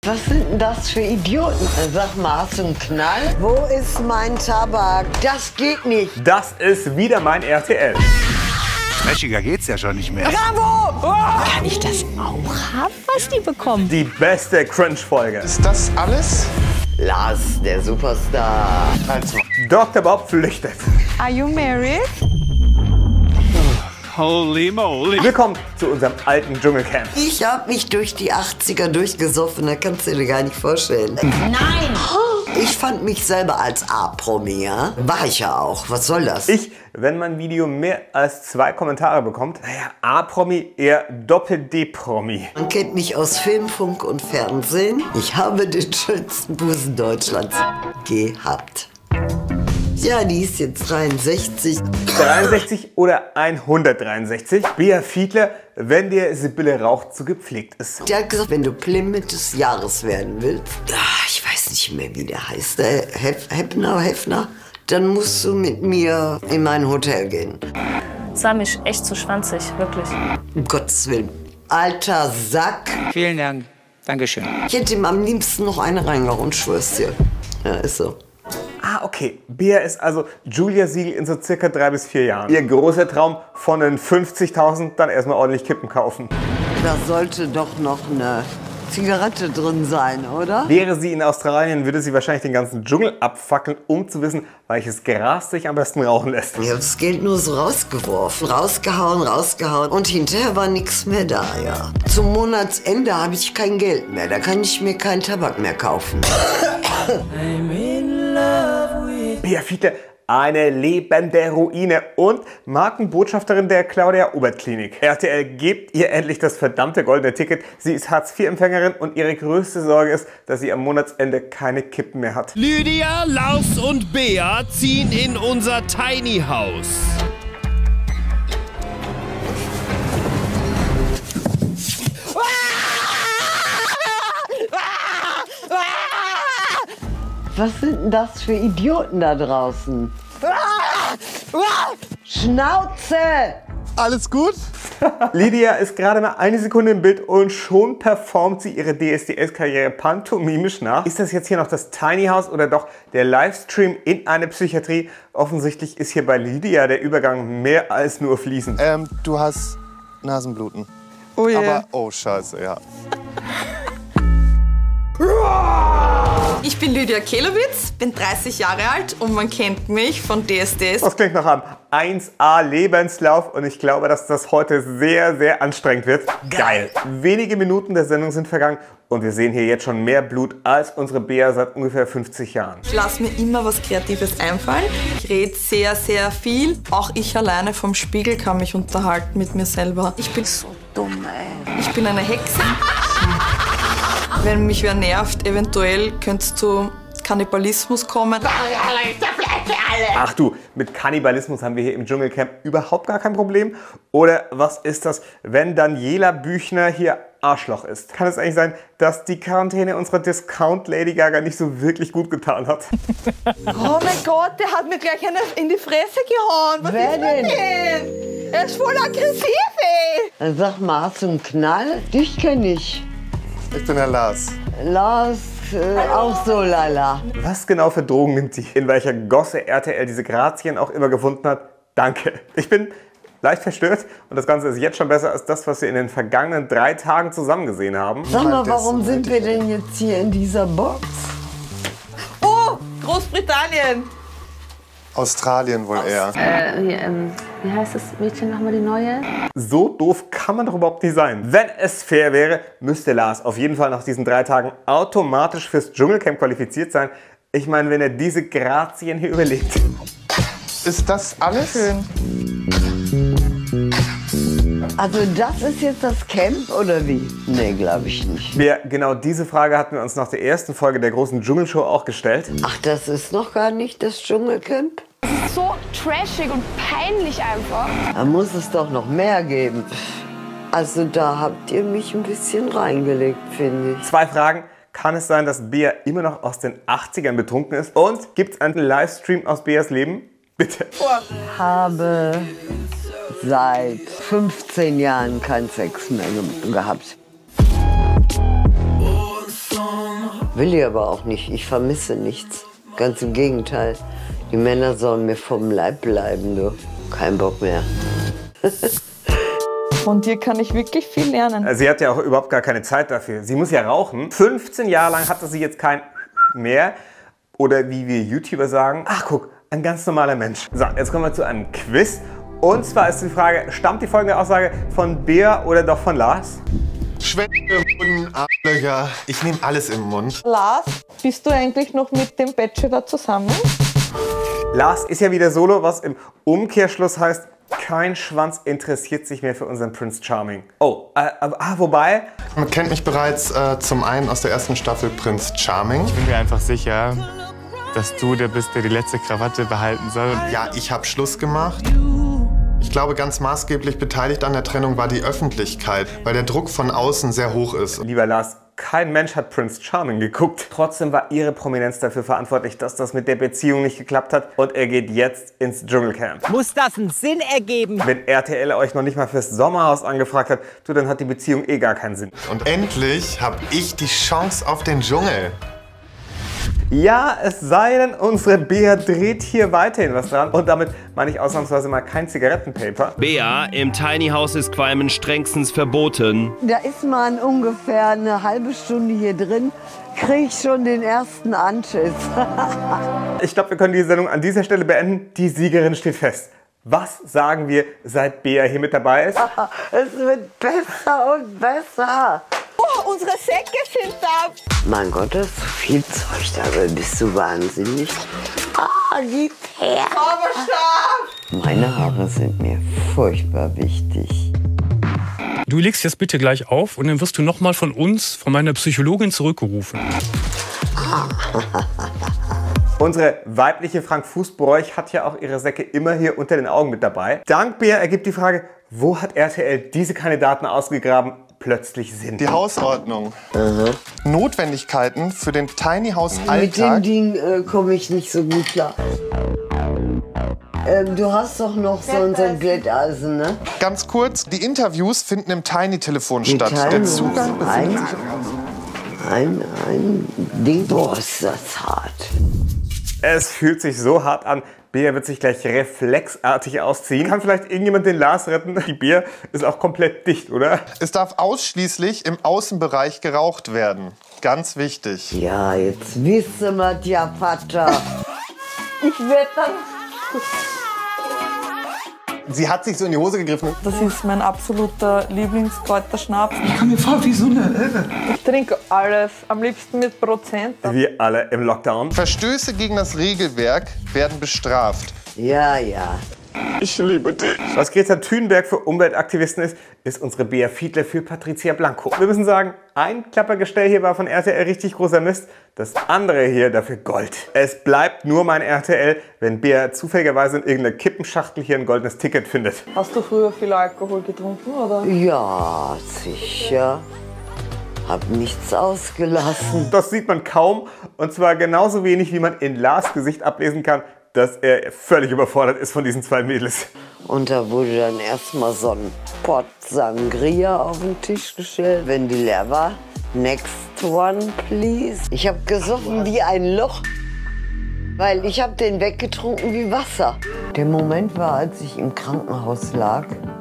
Was sind denn das für Idioten? Sag mal, hast du einen Knall? Wo ist mein Tabak? Das geht nicht. Das ist wieder mein RTL. Trashiger geht's ja schon nicht mehr. Bravo! Oh! Kann ich das auch haben, was die bekommen? Die beste Cringe-Folge. Ist das alles? Lars, der Superstar. Also. Dr. Bob flüchtet. Are you married? Holy moly. Willkommen zu unserem alten Dschungelcamp. Ich hab mich durch die 80er durchgesoffen, da kannst du dir gar nicht vorstellen. Nein! Ich fand mich selber als A-Promi, ja? War ich ja auch. Was soll das? Wenn mein Video mehr als 2 Kommentare bekommt, naja, A-Promi, eher Doppel-D-Promi. Man kennt mich aus Film, Funk und Fernsehen. Ich habe den schönsten Busen Deutschlands gehabt. Ja, die ist jetzt 63. 63 oder 163? Bea Fiedler, wenn der Sibylle Rauch zu gepflegt ist. Die hat gesagt, wenn du Plymouth des Jahres werden willst, ich weiß nicht mehr, wie der heißt, Hefner, dann musst du mit mir in mein Hotel gehen. Das war mich echt zu schwanzig, wirklich. Um Gottes Willen. Alter Sack. Vielen Dank. Dankeschön. Ich hätte ihm am liebsten noch eine reingehauen, schwör's dir. Ja, ist so. Ah, okay. Bea ist also Julia Siegel in so circa 3 bis 4 Jahren. Ihr großer Traum von den 50.000, dann erstmal ordentlich Kippen kaufen. Da sollte doch noch eine Zigarette drin sein, oder? Wäre sie in Australien, würde sie wahrscheinlich den ganzen Dschungel abfackeln, um zu wissen, welches Gras sich am besten rauchen lässt. Ich habe das Geld nur so rausgeworfen, rausgehauen und hinterher war nichts mehr da, ja. Zum Monatsende habe ich kein Geld mehr, da kann ich mir keinen Tabak mehr kaufen. Bea Fiedler, eine lebende Ruine und Markenbotschafterin der Claudia-Obert-Klinik. RTL, gebt ihr endlich das verdammte goldene Ticket. Sie ist Hartz-IV-Empfängerin und ihre größte Sorge ist, dass sie am Monatsende keine Kippen mehr hat. Lydia, Lars und Bea ziehen in unser Tiny House. Was sind denn das für Idioten da draußen? Schnauze! Alles gut? Lydia ist gerade mal 1 Sekunde im Bild und schon performt sie ihre DSDS-Karriere pantomimisch nach. Ist das jetzt hier noch das Tiny House oder doch der Livestream in eine Psychiatrie? Offensichtlich ist hier bei Lydia der Übergang mehr als nur fließend. Du hast Nasenbluten. Oh je. Aber, oh scheiße, ja. Ich bin Lydia Kehlowitz, bin 30 Jahre alt und man kennt mich von DSDS. Das klingt nach einem 1A Lebenslauf und ich glaube, dass das heute sehr, sehr anstrengend wird. Geil! Wenige Minuten der Sendung sind vergangen und wir sehen hier jetzt schon mehr Blut als unsere Bea seit ungefähr 50 Jahren. Ich lasse mir immer was Kreatives einfallen. Ich rede sehr, sehr viel. Auch ich alleine vom Spiegel kann mich unterhalten mit mir selber. Ich bin so dumm, ey. Ich bin eine Hexe. Wenn mich wer nervt, eventuell könnte es zu Kannibalismus kommen. Ach du, mit Kannibalismus haben wir hier im Dschungelcamp überhaupt gar kein Problem. Oder was ist das, wenn Daniela Büchner hier Arschloch ist? Kann es eigentlich sein, dass die Quarantäne unserer Discount Lady Gaga nicht so wirklich gut getan hat? Oh mein Gott, der hat mir gleich eine in die Fresse gehauen. Was Wer ist denn? Er ist voll aggressiv, ey. Dann sag mal, hast du einen Knall? Dich kenne ich. Ich bin der Lars. Lars, auch so lala. Was genau für Drogen nimmt sie? In welcher Gosse RTL diese Grazien auch immer gefunden hat? Danke. Ich bin leicht verstört und das Ganze ist jetzt schon besser als das, was wir in den vergangenen 3 Tagen zusammen gesehen haben. Sag mal, warum sind wir denn jetzt hier in dieser Box? Oh, Großbritannien! Australien wohl eher. Wie heißt das Mädchen nochmal, die neue? So doof kann man doch überhaupt nicht sein. Wenn es fair wäre, müsste Lars auf jeden Fall nach diesen 3 Tagen automatisch fürs Dschungelcamp qualifiziert sein. Ich meine, wenn er diese Grazien hier überlebt. Ist das alles? Schön. Also das ist jetzt das Camp oder wie? Nee, glaube ich nicht. Ja, genau diese Frage hatten wir uns nach der ersten Folge der großen Dschungelshow auch gestellt. Ach, das ist noch gar nicht das Dschungelcamp? So trashig und peinlich einfach. Da muss es doch noch mehr geben. Also da habt ihr mich ein bisschen reingelegt, finde ich. 2 Fragen. Kann es sein, dass Bea immer noch aus den 80ern betrunken ist? Und gibt es einen Livestream aus Beas Leben? Bitte. Ich habe seit 15 Jahren keinen Sex mehr gehabt. Will ich aber auch nicht. Ich vermisse nichts. Ganz im Gegenteil. Die Männer sollen mir vom Leib bleiben, du. Kein Bock mehr. Von dir kann ich wirklich viel lernen. Sie hat ja auch überhaupt gar keine Zeit dafür. Sie muss ja rauchen. 15 Jahre lang hatte sie jetzt kein mehr. Oder wie wir YouTuber sagen, ach guck, ein ganz normaler Mensch. So, jetzt kommen wir zu einem Quiz. Und zwar ist die Frage, stammt die folgende Aussage von Bea oder doch von Lars? Schwänze im Mund, Arschlöcher. Ich nehme alles im Mund. Lars, bist du eigentlich noch mit dem Bachelor zusammen? Lars ist ja wieder solo, was im Umkehrschluss heißt, kein Schwanz interessiert sich mehr für unseren Prince Charming. Oh, wobei... Man kennt mich bereits zum einen aus der ersten Staffel Prince Charming. Ich bin mir einfach sicher, dass du der bist, der die letzte Krawatte behalten soll. Ja, ich habe Schluss gemacht. Ich glaube, ganz maßgeblich beteiligt an der Trennung war die Öffentlichkeit, weil der Druck von außen sehr hoch ist. Lieber Lars, kein Mensch hat Prince Charming geguckt. Trotzdem war ihre Prominenz dafür verantwortlich, dass das mit der Beziehung nicht geklappt hat. Und er geht jetzt ins Dschungelcamp. Muss das einen Sinn ergeben? Wenn RTL euch noch nicht mal fürs Sommerhaus angefragt hat, du, dann hat die Beziehung eh gar keinen Sinn. Und endlich habe ich die Chance auf den Dschungel. Ja, es sei denn, unsere Bea dreht hier weiterhin was dran. Und damit meine ich ausnahmsweise mal kein Zigarettenpaper. Bea, im Tiny House ist Qualmen strengstens verboten. Da ist man ungefähr eine halbe Stunde hier drin, kriege ich schon den ersten Anschiss. Ich glaube, wir können die Sendung an dieser Stelle beenden. Die Siegerin steht fest. Was sagen wir, seit Bea hier mit dabei ist? Es wird besser und besser. Oh, unsere Säcke sind da. Mein Gott, das ist so viel Zeug dabei. Bist du wahnsinnig? Gib her. Zauberstab. Meine Haare sind mir furchtbar wichtig. Du legst jetzt bitte gleich auf und dann wirst du nochmal von uns, von meiner Psychologin zurückgerufen. Unsere weibliche Frank Fußbräuch hat ja auch ihre Säcke immer hier unter den Augen mit dabei. Dank Bea ergibt die Frage, wo hat RTL diese Kandidaten ausgegraben, plötzlich Sinn? Die Hausordnung. Notwendigkeiten für den Tiny House Alltag. Mit dem Ding komme ich nicht so gut klar. Du hast doch noch so ein Glätteisen, ne? Ganz kurz, die Interviews finden im Tiny-Telefon statt. Der Zugang befindet sich ein Ding. Boah, ist das hart. Es fühlt sich so hart an. Bea wird sich gleich reflexartig ausziehen. Kann vielleicht irgendjemand den Lars retten? Die Bea ist auch komplett dicht, oder? Es darf ausschließlich im Außenbereich geraucht werden. Ganz wichtig. Ja, jetzt wisst ihr mal, ja, Vater. Ich werde dann... Sie hat sich so in die Hose gegriffen. Das ist mein absoluter Lieblingskräuterschnaps. Ich komme mir vor wie so eine... Ich trinke alles, am liebsten mit Prozent. Wir alle im Lockdown. Verstöße gegen das Regelwerk werden bestraft. Ja, ja. Ich liebe dich. Was Greta Thunberg für Umweltaktivisten ist, ist unsere Bea Fiedler für Patricia Blanco. Wir müssen sagen, ein Klappergestell hier war von RTL richtig großer Mist, das andere hier dafür Gold. Es bleibt nur mein RTL, wenn Bea zufälligerweise in irgendeiner Kippenschachtel hier ein goldenes Ticket findet. Hast du früher viel Alkohol getrunken, oder? Ja, sicher. Hab nichts ausgelassen. Das sieht man kaum, und zwar genauso wenig, wie man in Lars Gesicht ablesen kann, dass er völlig überfordert ist von diesen zwei Mädels. Und da wurde dann erstmal so ein Pot Sangria auf den Tisch gestellt. Wenn die leer war, next one, please. Ich habe gesoffen wie ein Loch, weil ich habe den weggetrunken wie Wasser. Der Moment war, als ich im Krankenhaus lag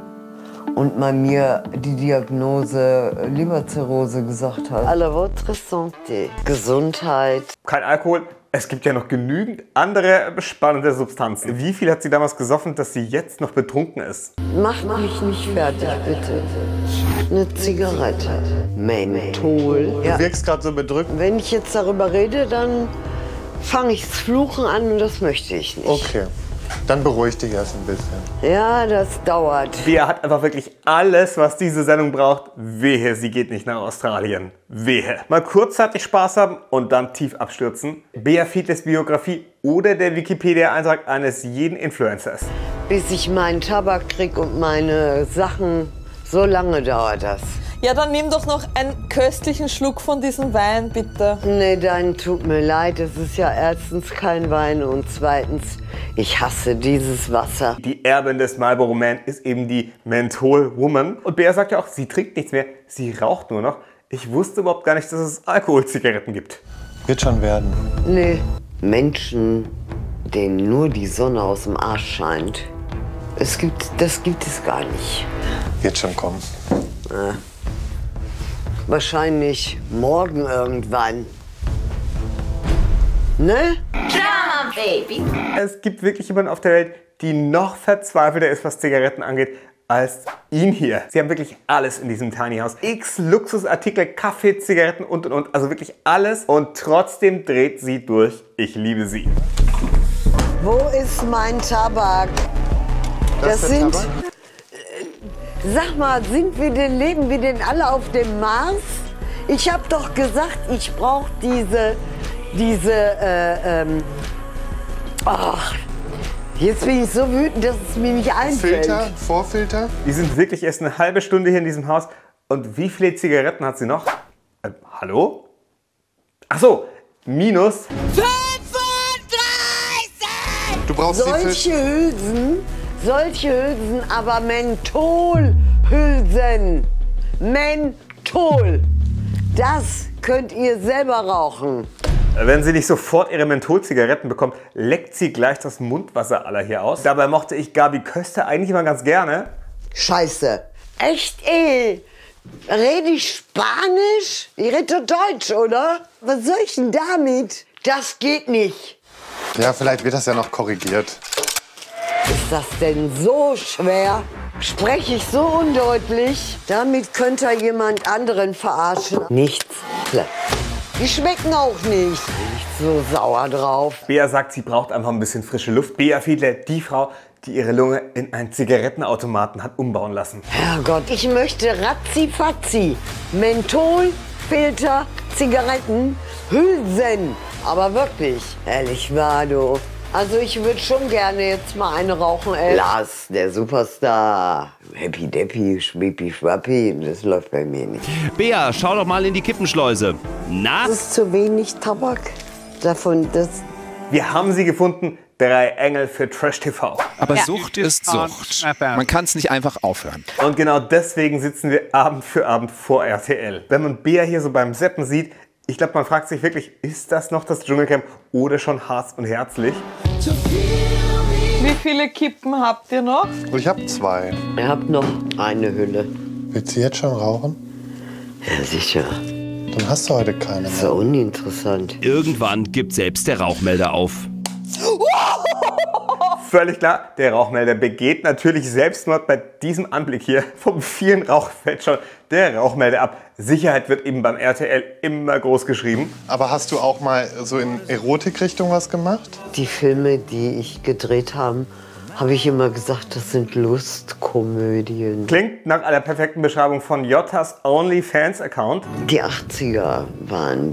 und man mir die Diagnose Leberzirrhose gesagt hat. À la votre santé. Gesundheit. Kein Alkohol. Es gibt ja noch genügend andere spannende Substanzen. Wie viel hat sie damals gesoffen, dass sie jetzt noch betrunken ist? Mach mich nicht fertig, bitte. Eine Zigarette. Menthol. Du wirkst gerade so bedrückt. Wenn ich jetzt darüber rede, dann fange ich das Fluchen an und das möchte ich nicht. Okay, dann beruhig dich erst ein bisschen. Ja, das dauert. Bea hat einfach wirklich alles, was diese Sendung braucht. Wehe, sie geht nicht nach Australien. Wehe. Mal kurzzeitig Spaß haben und dann tief abstürzen. Bea Fiedlers Biografie oder der Wikipedia-Eintrag eines jeden Influencers. Bis ich meinen Tabak krieg und meine Sachen, so lange dauert das. Ja, dann nimm doch noch einen köstlichen Schluck von diesem Wein, bitte. Nee, dann tut mir leid, es ist ja erstens kein Wein und zweitens, ich hasse dieses Wasser. Die Erbin des Marlboro Man ist eben die Menthol Woman. Und Bea sagt ja auch, sie trinkt nichts mehr, sie raucht nur noch. Ich wusste überhaupt gar nicht, dass es Alkoholzigaretten gibt. Wird schon werden. Nee. Menschen, denen nur die Sonne aus dem Arsch scheint, das gibt es gar nicht. Wird schon kommen. Wahrscheinlich morgen irgendwann. Ne? Drama, Baby. Es gibt wirklich jemanden auf der Welt, die noch verzweifelter ist, was Zigaretten angeht, als ihn hier. Sie haben wirklich alles in diesem Tiny House. X Luxusartikel, Kaffee, Zigaretten und. Also wirklich alles. Und trotzdem dreht sie durch. Ich liebe sie. Wo ist mein Tabak? Das sind... Tabak? Sag mal, leben wir denn alle auf dem Mars? Ich habe doch gesagt, ich brauche ach, jetzt bin ich so wütend, dass es mir nicht einfällt. Filter, Vorfilter? Die sind wirklich erst eine halbe Stunde hier in diesem Haus. Und wie viele Zigaretten hat sie noch? Hallo? Ach so, minus 35! Du brauchst solche Hülsen, aber Mentholhülsen. Menthol. Das könnt ihr selber rauchen. Wenn sie nicht sofort ihre Mentholzigaretten bekommt, leckt sie gleich das Mundwasser aller hier aus. Dabei mochte ich Gabi Köster eigentlich immer ganz gerne. Scheiße. Echt, ey. Rede ich Spanisch? Ich rede doch Deutsch, oder? Was soll ich denn damit? Das geht nicht. Ja, vielleicht wird das ja noch korrigiert. Ist das denn so schwer? Spreche ich so undeutlich? Damit könnte jemand anderen verarschen. Nichts. Die schmecken auch nicht. Nicht so sauer drauf. Bea sagt, sie braucht einfach ein bisschen frische Luft. Bea Fiedler, die Frau, die ihre Lunge in einen Zigarettenautomaten hat umbauen lassen. Herrgott, ich möchte ratzi-fatzi. Menthol, Filter, Zigaretten, Hülsen. Aber wirklich, ehrlich wahr, du. Also ich würde schon gerne jetzt mal eine rauchen, ey. Lars, der Superstar. Happy Deppy, Schwippi Schwappi, das läuft bei mir nicht. Bea, schau doch mal in die Kippenschleuse. Na? Das ist zu wenig Tabak. Davon, das... Wir haben sie gefunden. 3 Engel für Trash TV. Aber Sucht ist Sucht. Man kann es nicht einfach aufhören. Und genau deswegen sitzen wir Abend für Abend vor RTL. Wenn man Bea hier so beim Seppen sieht, ich glaube, man fragt sich wirklich, ist das noch das Dschungelcamp oder schon Harz und Herzlich? Wie viele Kippen habt ihr noch? Ich habe 2. Ihr habt noch eine Hülle. Willst du jetzt schon rauchen? Ja, sicher. Dann hast du heute keine mehr. Das ist ja uninteressant. Irgendwann gibt selbst der Rauchmelder auf. Völlig klar, der Rauchmelder begeht natürlich Selbstmord. Bei diesem Anblick hier vom vielen Rauch fällt schon der Rauchmelder ab. Sicherheit wird eben beim RTL immer groß geschrieben. Aber hast du auch mal so in Erotikrichtung was gemacht? Die Filme, die ich gedreht habe, habe ich immer gesagt, das sind Lustkomödien. Klingt nach einer perfekten Beschreibung von Jottas OnlyFans-Account. Die 80er waren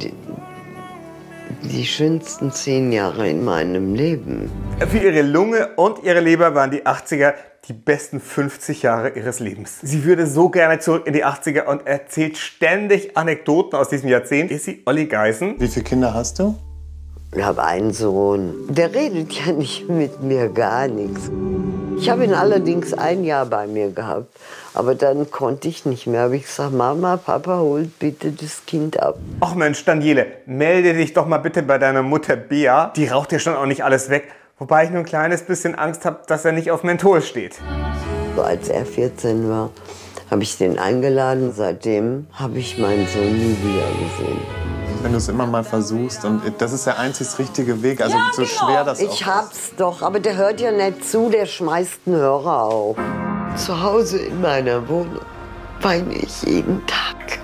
die schönsten 10 Jahre in meinem Leben. Für ihre Lunge und ihre Leber waren die 80er die besten 50 Jahre ihres Lebens. Sie würde so gerne zurück in die 80er und erzählt ständig Anekdoten aus diesem Jahrzehnt. Ist sie Olli Geisen? Wie viele Kinder hast du? Ich habe einen Sohn. Der redet ja nicht mit mir, gar nichts. Ich habe ihn allerdings 1 Jahr bei mir gehabt. Aber dann konnte ich nicht mehr. Habe ich gesagt, Mama, Papa, holt bitte das Kind ab. Ach Mensch, Daniele, melde dich doch mal bitte bei deiner Mutter Bea. Die raucht ja schon auch nicht alles weg. Wobei ich nur ein kleines bisschen Angst habe, dass er nicht auf Menthol steht. So, als er 14 war, habe ich den eingeladen. Seitdem habe ich meinen Sohn nie wieder gesehen. Wenn du es immer mal versuchst, und das ist der einzig richtige Weg, also ja, so schwer das auch ist. Ich hab's doch, aber der hört ja nicht zu, der schmeißt einen Hörer auf. Zu Hause in meiner Wohnung weine ich jeden Tag.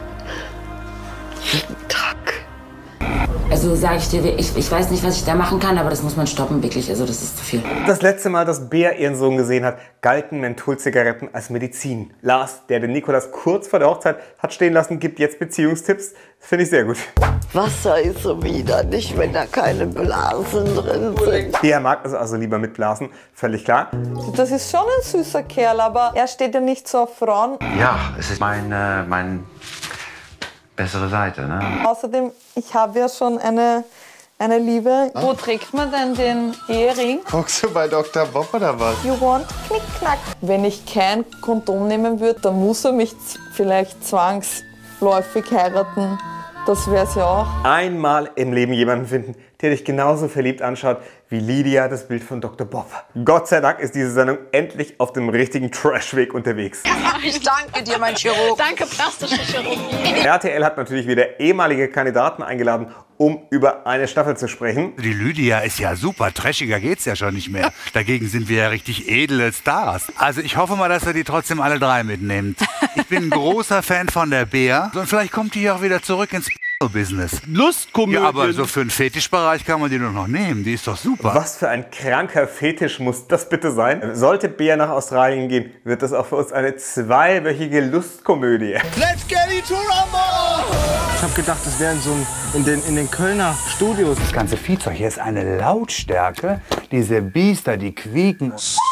Jeden Tag. Also sage ich dir, ich weiß nicht, was ich da machen kann, aber das muss man stoppen, wirklich. Also das ist zu viel. Das letzte Mal, dass Bea ihren Sohn gesehen hat, galten Mentholzigaretten als Medizin. Lars, der den Nikolas kurz vor der Hochzeit hat stehen lassen, gibt jetzt Beziehungstipps. Finde ich sehr gut. Wasser ist so wieder nicht, wenn da keine Blasen drin sind. Bea mag es also lieber mit Blasen, völlig klar. Das ist schon ein süßer Kerl, aber er steht ja nicht so auf Frauen. Ja, es ist mein bessere Seite, ne? Außerdem, ich habe ja schon eine Liebe. Wo trägt man denn den Ehering? Guckst du bei Dr. Bob oder was? You want Knickknack. Wenn ich kein Kondom nehmen würde, dann muss er mich vielleicht zwangsläufig heiraten, Das wäre es ja auch. Einmal im Leben jemanden finden, der dich genauso verliebt anschaut wie Lydia das Bild von Dr. Bob. Gott sei Dank ist diese Sendung endlich auf dem richtigen Trashweg unterwegs. Ich danke dir, mein Chirurg. Danke, plastische Chirurgie. RTL hat natürlich wieder ehemalige Kandidaten eingeladen, um über eine Staffel zu sprechen. Die Lydia ist ja super, trashiger geht's ja schon nicht mehr. Dagegen sind wir ja richtig edle Stars. Also ich hoffe mal, dass er die trotzdem alle drei mitnimmt. Ich bin ein großer Fan von der Bea. Und vielleicht kommt die auch wieder zurück ins Business. Lustkomödien. Ja, aber so für den Fetischbereich kann man die doch noch nehmen. Die ist doch super. Was für ein kranker Fetisch muss das bitte sein? Sollte Bea nach Australien gehen, wird das auch für uns eine 2-wöchige Lustkomödie. Let's get into rumble! Ich habe gedacht, das wären so in den Kölner Studios. Das ganze Viehzeug hier ist eine Lautstärke. Diese Biester, die quieken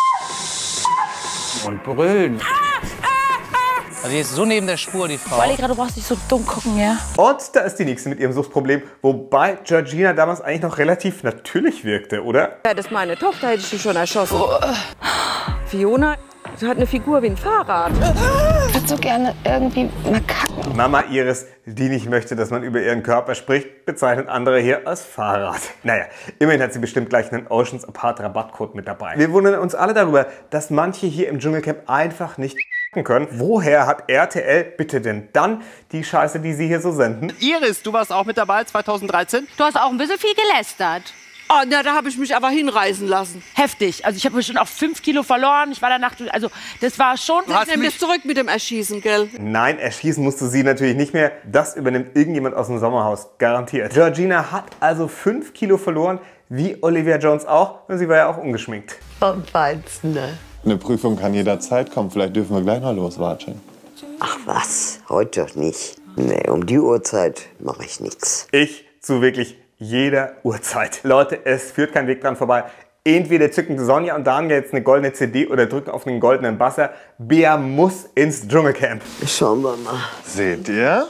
und brüllen. Also die ist so neben der Spur, die Frau. Weil du brauchst nicht so dumm gucken, ja? Und da ist die Nächste mit ihrem Suchtproblem, wobei Georgina damals eigentlich noch relativ natürlich wirkte, oder? Ja, das ist meine Tochter, hätte ich die schon erschossen. Fiona hat eine Figur wie ein Fahrrad. Ich würde so gerne irgendwie mal kacken. Mama Iris, die nicht möchte, dass man über ihren Körper spricht, bezeichnet andere hier als Fahrrad. Naja, immerhin hat sie bestimmt gleich einen Oceans Apart Rabattcode mit dabei. Wir wundern uns alle darüber, dass manche hier im Dschungelcamp einfach nicht können. Woher hat RTL bitte denn dann die Scheiße, die sie hier so senden? Iris, du warst auch mit dabei 2013. Du hast auch ein bisschen viel gelästert. Oh, na, da habe ich mich aber hinreißen lassen. Heftig. Also ich habe schon auch 5 Kilo verloren. Ich war danach, also das war schon... Ich nehme das zurück mit dem Erschießen, gell? Nein, erschießen musst du sie natürlich nicht mehr. Das übernimmt irgendjemand aus dem Sommerhaus, garantiert. Georgina hat also 5 Kilo verloren, wie Olivia Jones auch. Und sie war ja auch ungeschminkt. Und Weizen, ne? Eine Prüfung kann jederzeit kommen. Vielleicht dürfen wir gleich noch loswatschen. Ach was, heute doch nicht. Nee, um die Uhrzeit mache ich nichts. Ich zu wirklich jeder Uhrzeit. Leute, es führt kein Weg dran vorbei. Entweder zücken Sonja und Daniel jetzt eine goldene CD oder drücken auf den goldenen Buzzer. Bea muss ins Dschungelcamp. Schauen wir mal. Seht ihr?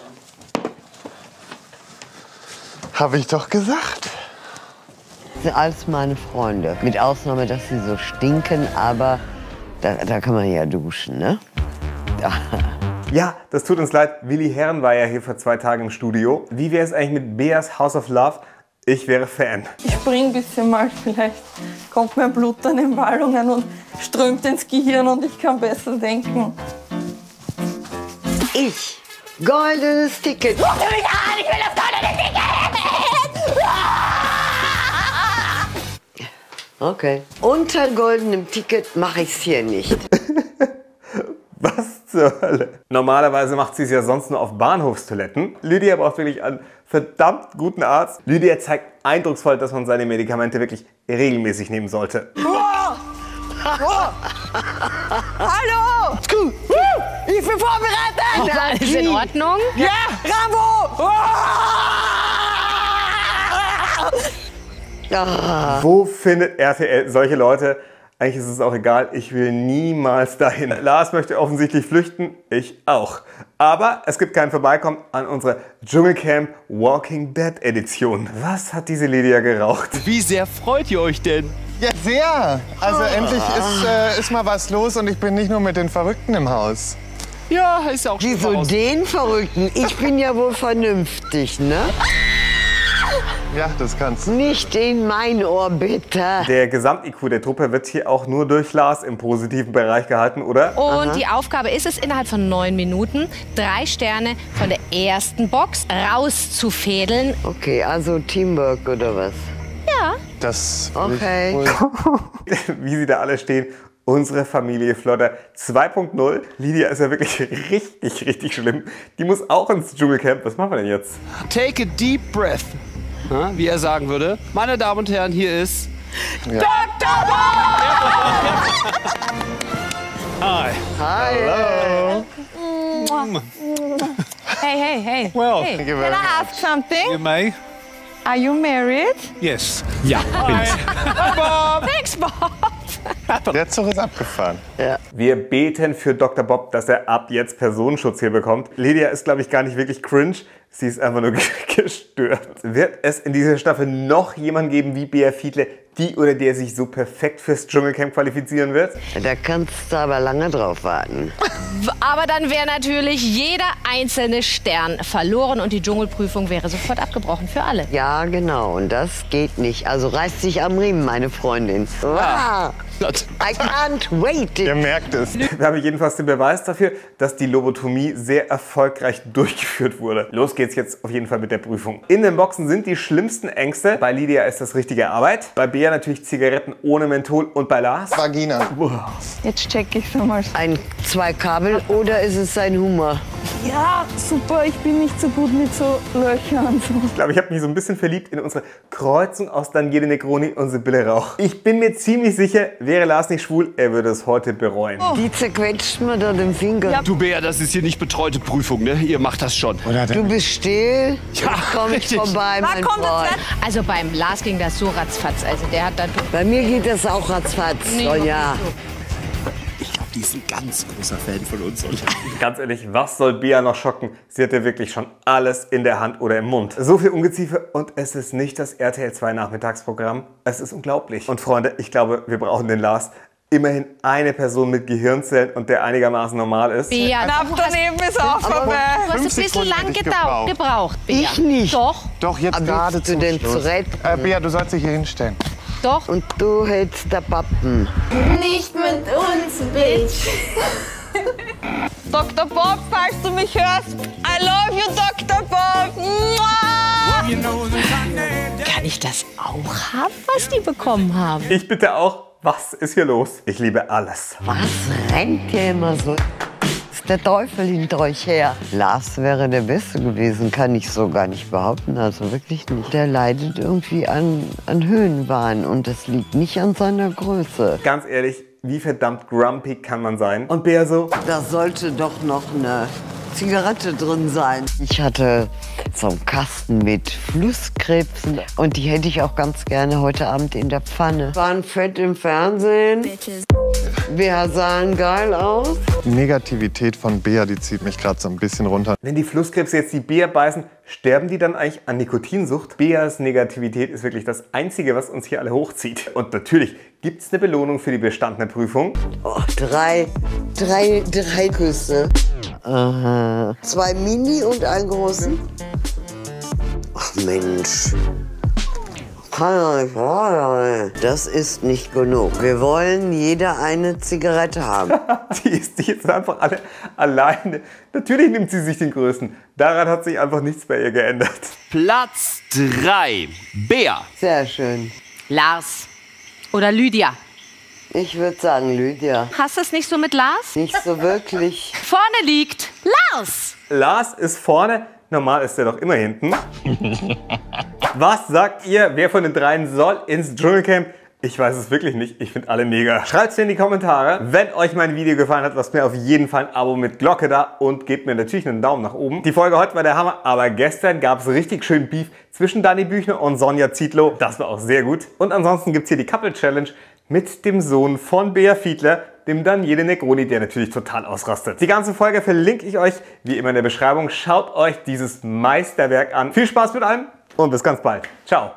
Habe ich doch gesagt. Das sind alles meine Freunde. Mit Ausnahme, dass sie so stinken, aber da kann man ja duschen, ne? Ja, das tut uns leid. Willi Herren war ja hier vor 2 Tagen im Studio. Wie wäre es eigentlich mit Beas House of Love? Ich wäre Fan. Ich spring ein bisschen mal, vielleicht kommt mein Blut dann in Wallungen und strömt ins Gehirn und ich kann besser denken. Ich, goldenes Ticket. Guck mich an, ich will das goldene Ticket! Okay. Unter goldenem Ticket mache ich es hier nicht. Was zur Hölle? Normalerweise macht sie es ja sonst nur auf Bahnhofstoiletten. Lydia braucht wirklich einen verdammt guten Arzt. Lydia zeigt eindrucksvoll, dass man seine Medikamente wirklich regelmäßig nehmen sollte. Hallo! Ich bin vorbereitet! Alles in Ordnung? Ja! Rambo! Wo findet RTL solche Leute? Eigentlich ist es auch egal, ich will niemals dahin. Lars möchte offensichtlich flüchten, ich auch. Aber es gibt kein Vorbeikommen an unserer Dschungelcamp Walking Dead Edition. Was hat diese Lydia geraucht? Wie sehr freut ihr euch denn? Ja, sehr. Also endlich ist mal was los und ich bin nicht nur mit den Verrückten im Haus. Ja, ist auch schon Wieso raus. den Verrückten? Ich bin ja wohl vernünftig, ne? Ja, das kannst du. Nicht in mein Ohr, bitte. Der Gesamt-IQ der Truppe wird hier auch nur durch Lars im positiven Bereich gehalten, oder? Und die Aufgabe ist es, innerhalb von 9 Minuten 3 Sterne von der ersten Box rauszufädeln. Okay, also Teamwork oder was? Ja. Das okay. Wie sie da alle stehen. Unsere Familie Flodder 2.0. Lydia ist ja wirklich richtig schlimm. Die muss auch ins Dschungelcamp. Was machen wir denn jetzt? Take a deep breath. Ja, wie er sagen würde. Meine Damen und Herren, hier ist... Ja. Dr. Bob! Hi. Hello. Hey. Well, Hey, can I ask something? you may. Are you married? Yes. Ja, bin ich. Bob! Thanks, Bob! Der Zug ist abgefahren. Ja. Wir beten für Dr. Bob, dass er ab jetzt Personenschutz hier bekommt. Lydia ist, glaube ich, gar nicht wirklich cringe. Sie ist einfach nur gestört. Wird es in dieser Staffel noch jemanden geben wie Bea Fiedler, die oder der sich so perfekt fürs Dschungelcamp qualifizieren wird? Da kannst du aber lange drauf warten. Aber dann wäre natürlich jeder einzelne Stern verloren und die Dschungelprüfung wäre sofort abgebrochen für alle. Ja, genau. Und das geht nicht. Also reißt sich am Riemen, meine Freundin. Ah. I can't wait. Ihr merkt es. Wir haben jedenfalls den Beweis dafür, dass die Lobotomie sehr erfolgreich durchgeführt wurde. Los geht's jetzt auf jeden Fall mit der Prüfung. In den Boxen sind die schlimmsten Ängste. Bei Lydia ist das richtige Arbeit. Bei Bea natürlich Zigaretten ohne Menthol und bei Lars Vagina. Jetzt check ich's nochmal. Zwei Kabel oder ist es sein Humor? Ja, super, ich bin nicht so gut mit so Löchern. Ich glaube, ich habe mich so ein bisschen verliebt in unsere Kreuzung aus Daniele Negroni und Sibylle Rauch. Ich bin mir ziemlich sicher, wäre Lars nicht schwul, er würde es heute bereuen. Oh. Die zerquetscht mir da den Finger. Ja. Du Bea, das ist hier nicht betreute Prüfung, ne? Ihr macht das schon. Du bist still, ja, komm ich vorbei, mein Freund. Also beim Lars ging das so ratzfatz. Also der hat da... Bei mir geht das auch ratzfatz. Nee, oh ja. Ich glaube, die ist ein ganz großer Fan von uns. Ganz ehrlich, was soll Bea noch schocken? Sie hat ja wirklich schon alles in der Hand oder im Mund. So viel Ungeziefer und es ist nicht das RTL 2 Nachmittagsprogramm. Es ist unglaublich. Und Freunde, ich glaube, wir brauchen den Lars. Immerhin eine Person mit Gehirnzellen und der einigermaßen normal ist. Bea, knapp daneben ist auch vorbei. Du hast ein bisschen lang gebraucht, Bea. Ich nicht. Doch, jetzt gerade zu den zurecht. Bea, du sollst dich hier hinstellen. Doch. Und du hältst der Pappen. Nicht mit uns, Bitch. Dr. Bob, falls du mich hörst, I love you, Dr. Bob. Kann ich das auch haben, was die bekommen haben? Ich bitte auch. Was ist hier los? Ich liebe alles. Was rennt hier immer so? Ist der Teufel hinter euch her? Lars wäre der Beste gewesen, kann ich so gar nicht behaupten. Also wirklich nicht. Der leidet irgendwie an Höhenwahn und das liegt nicht an seiner Größe. Ganz ehrlich, wie verdammt grumpy kann man sein? Und Bea so? Da sollte doch noch eine Zigarette drin sein. Ich hatte so einen Kasten mit Flusskrebsen und die hätte ich auch ganz gerne heute Abend in der Pfanne. Waren fett im Fernsehen. Wir sahen geil aus. Die Negativität von Bea, die zieht mich gerade so ein bisschen runter. Wenn die Flusskrebse jetzt die Bea beißen, sterben die dann eigentlich an Nikotinsucht? Beas Negativität ist wirklich das Einzige, was uns hier alle hochzieht. Und natürlich gibt es eine Belohnung für die bestandene Prüfung. Oh, drei Küsse. Aha. 2 Mini und einen großen. Ach Mensch. Das ist nicht genug. Wir wollen jeder eine Zigarette haben. Die ist jetzt einfach alle alleine. Natürlich nimmt sie sich den größten. Daran hat sich einfach nichts bei ihr geändert. Platz 3. Bea. Sehr schön. Lars oder Lydia? Ich würde sagen Lydia. Hast du es nicht so mit Lars? Nicht so wirklich. Vorne liegt Lars. Lars ist vorne. Normal ist er doch immer hinten. Was sagt ihr, wer von den dreien soll ins Dschungelcamp? Ich weiß es wirklich nicht. Ich finde alle mega. Schreibt es mir in die Kommentare. Wenn euch mein Video gefallen hat, lasst mir auf jeden Fall ein Abo mit Glocke da und gebt mir natürlich einen Daumen nach oben. Die Folge heute war der Hammer, aber gestern gab es richtig schön Beef zwischen Dani Büchner und Sonja Zietlow. Das war auch sehr gut. Und ansonsten gibt es hier die Couple Challenge mit dem Sohn von Bea Fiedler, dem Daniele Negroni, der natürlich total ausrastet. Die ganze Folge verlinke ich euch wie immer in der Beschreibung. Schaut euch dieses Meisterwerk an. Viel Spaß mit allem und bis ganz bald. Ciao.